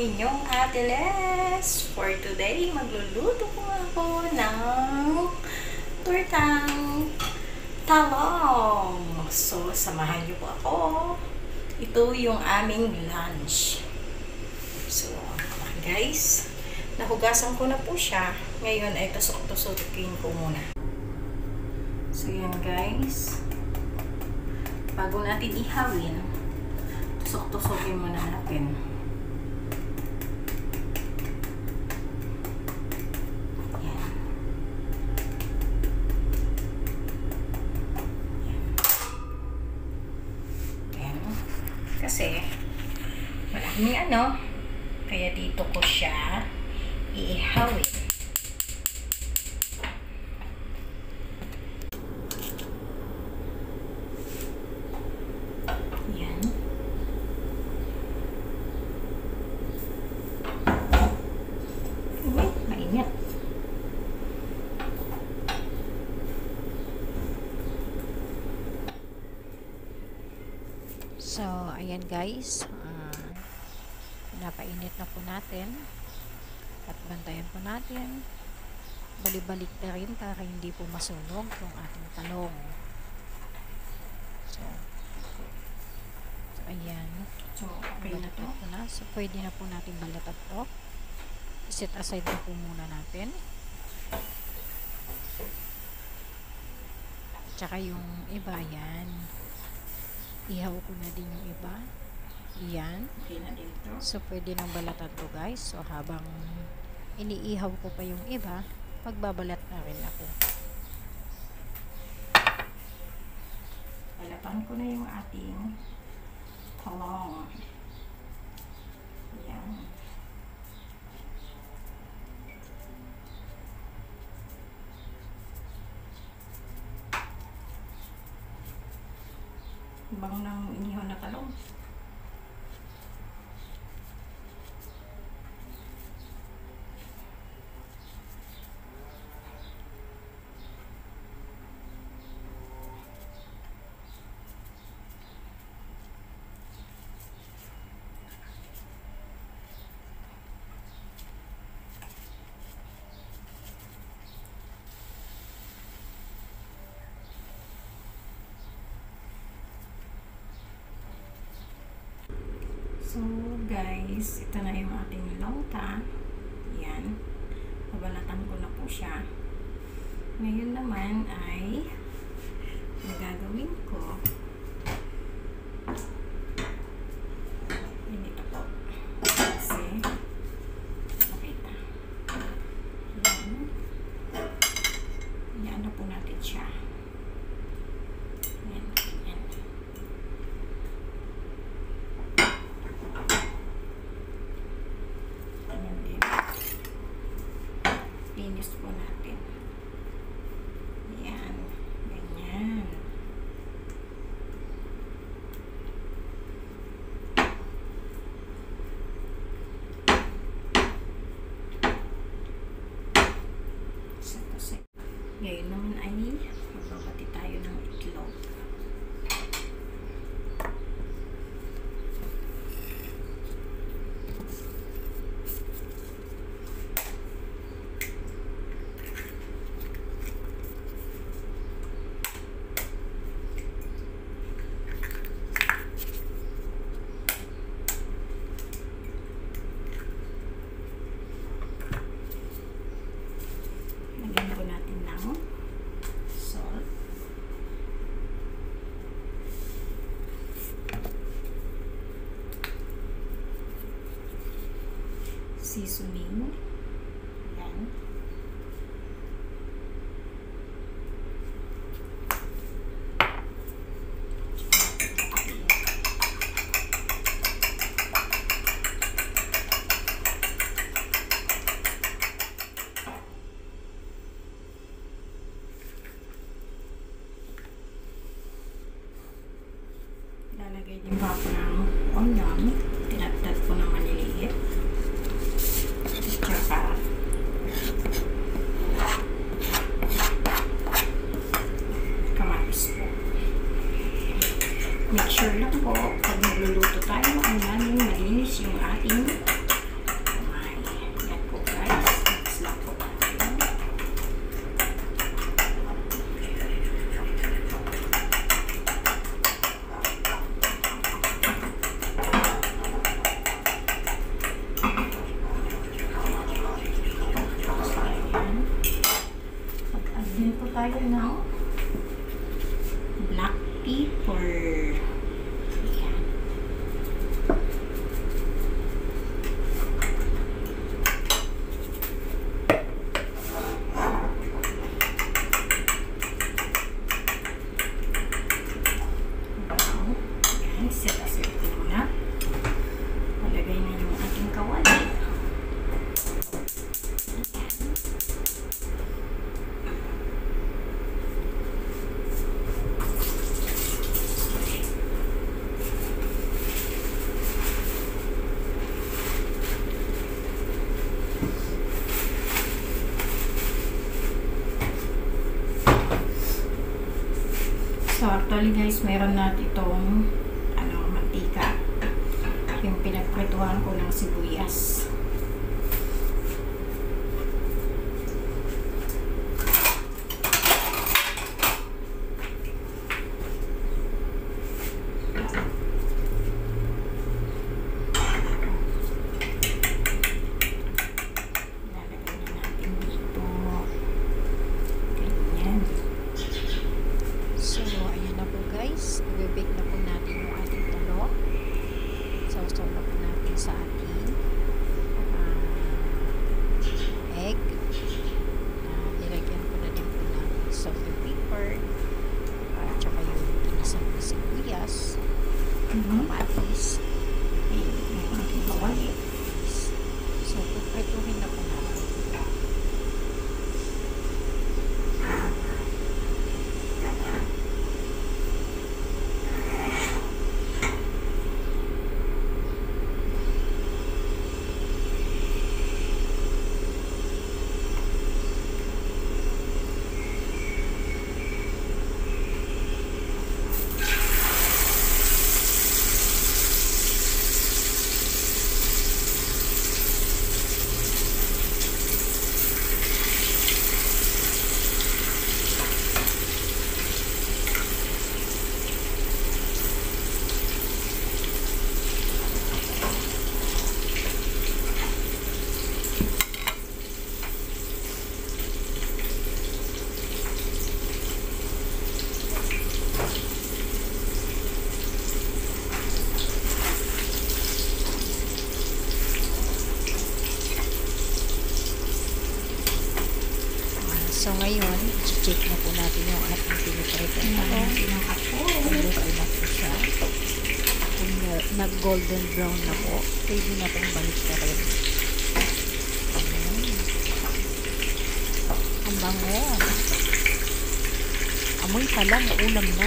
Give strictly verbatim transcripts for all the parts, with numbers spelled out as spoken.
inyong Ate Lhez. For today, magluluto po ako ng Tortang Talong. So, samahan niyo po ako. Ito yung aming lunch. So, guys, nahugasan ko na po siya. Ngayon ay tusok-tusokin ko muna. So, yan guys. Bago natin ihawin, tusok-tusokin muna natin. Yan. Yan. Yan. Kasi, maraming ano, kaya dito ko siya iihawin. Yan. Uy, mainit. So, ayan guys. Uh, napainit na po natin. At bantayan po natin. Balik-balik na rin para hindi po masunog yung ating talong. So, so ayan. So, okay na to. Na. So, pwede na po natin balatan to. Set aside na po muna natin. Tsaka yung iba, yan. Ihaw ko na din yung iba. Yan. Okay na din to. So, pwede nang balatan to guys. So, habang iniihaw ko pa yung iba, magbabalat na rin ako. Balatan ko na yung ating talong. Yan. Bang ng inihaw na talong. So, guys, ito na yung ating lauta. Yan. Pabalatan ko na po siya. Ngayon naman ay gagawin ko. Ganito po. Kasi, makita. Yan. Yan na po natin siya. Yan. Yan. Linis po natin. Yan. Ganyan. Ngayon naman ay magbabati tayo ng itlog. Lagyan po natin ng salt. Seasoning. Yan. Lalagay din pa ako ng ulam. Tinatad ko na maliliit. Tsaka kamatis po. Make sure lang po, pag nagluluto tayo, ang namin malinis yung ating tayo ng black pepper. Ayan. Ayan, set aside ko muna. Malagay na yung ating kawali. So actually guys, meron natin itong ano, mantika. Yung pinagprituhan ko ng sibuyas. I-bake na po natin yung ating talong. Sausaw na po natin sa ating uh, egg. Uh, nilagyan ko na din po ng salt and pepper. At uh, saka yung kinisang na sibuyas. Kamatis. Yung ating kawali. So, pupretuhin na po natin. So ngayon, i-check na po natin yung ating piniprito na ito. Piniluto na po siya. Kung nag-golden brown na po, pwede na pong balik na rin. Ayan. Ang bango. Amoy pa lang, ulam na.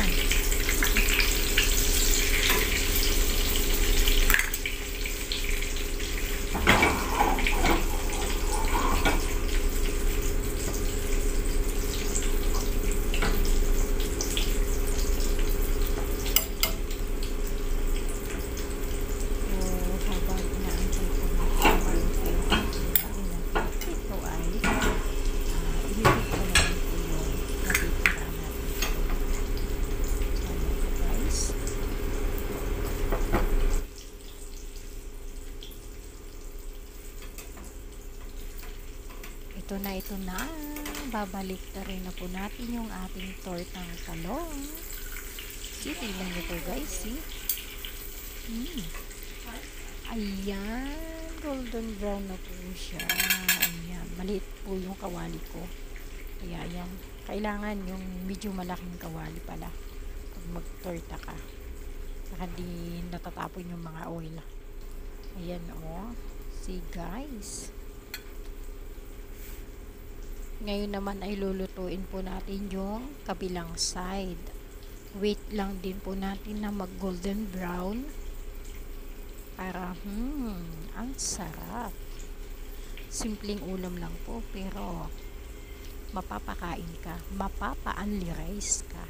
Ito na, ito na. Babalik na rin na po natin yung ating tortang talong. See, tignan nyo to guys, see? Hmm. Ayan. Golden brown na po siya. Ayan. Maliit po yung kawali ko. Kaya ayan. Kailangan yung medyo malaking kawali pala. Pag mag-torta ka. Saka di natatapon yung mga oil. Ayan o. Oh. See guys. Ngayon naman ay lulutuin po natin yung kabilang side. Wait lang din po natin na mag golden brown. Para, hmm, ang sarap. Simpleng ulam lang po, pero mapapakain ka. Mapapa-unli-rice ka.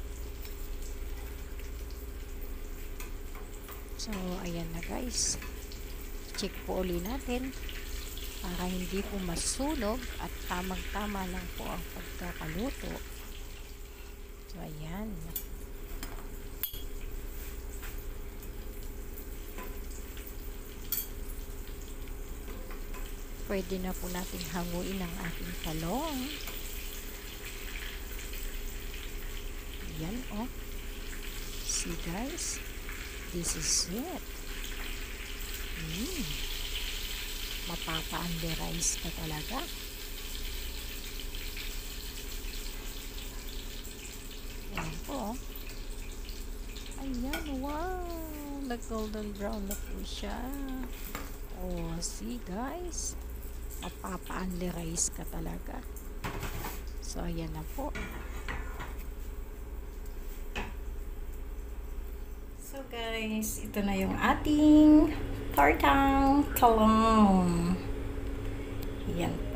So, ayan na guys. Check po uli natin. Para hindi po masunog at tamang-tama lang po ang pagkakaluto. So, ayan. Pwede na po natin hanguin ang ating talong. Yan, oh. See, guys? This is it. Mm. Mapapa-underize ka talaga. Yan po. Ayan, wow. Nag-golden brown na po siya. Oh, see, guys? Mapapa-underize ka talaga. So, ayan na po. So guys, ito na yung ating Tortang Talong. Yan